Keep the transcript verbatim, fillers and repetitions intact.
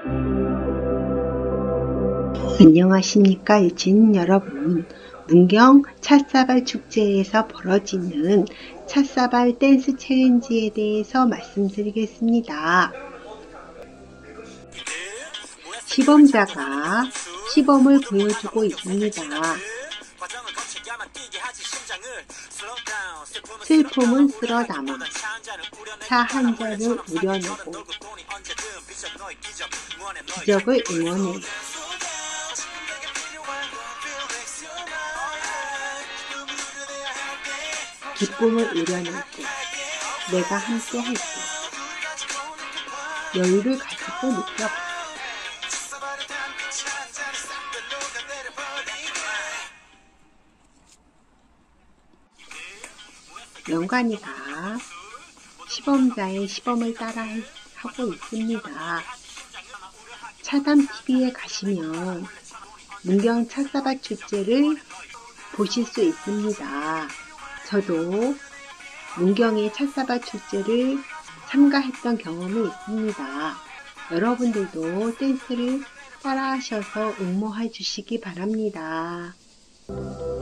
안녕하십니까 유치인 여러분. 문경 찻사발 축제에서 벌어지는 찻사발 댄스 챌린지에 대해서 말씀드리겠습니다. 시범자가 시범을 보여주고 있습니다. 슬픔은 쓸어 담아 차 한 잔을 우려내고 기적을 응원해. 기쁨을 우려낼 때 내가 함께 할 때 여유를 가지고 느껴봐. 명관이가 시범자의 시범을 따라 하고 있습니다. 차담티비에 가시면 문경 찻사발 축제를 보실 수 있습니다. 저도 문경의 찻사발 축제를 참가했던 경험이 있습니다. 여러분들도 댄스를 따라 하셔서 응모해 주시기 바랍니다.